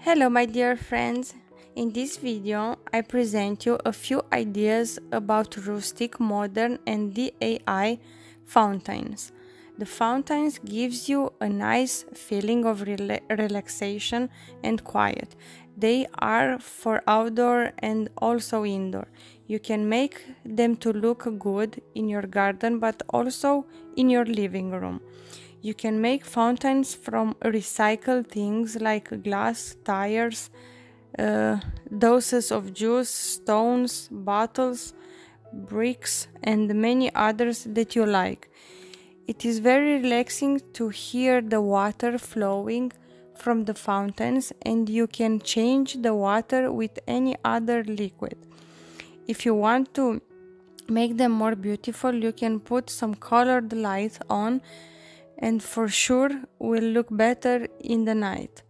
Hello my dear friends, in this video I present you a few ideas about rustic, modern and DIY fountains. The fountains gives you a nice feeling of relaxation and quiet. They are for outdoor and also indoor. You can make them to look good in your garden but also in your living room. You can make fountains from recycled things like glass, tires, doses of juice, stones, bottles, bricks, and many others that you like. It is very relaxing to hear the water flowing from the fountains, and you can change the water with any other liquid. If you want to make them more beautiful, you can put some colored light on and for sure will look better in the night.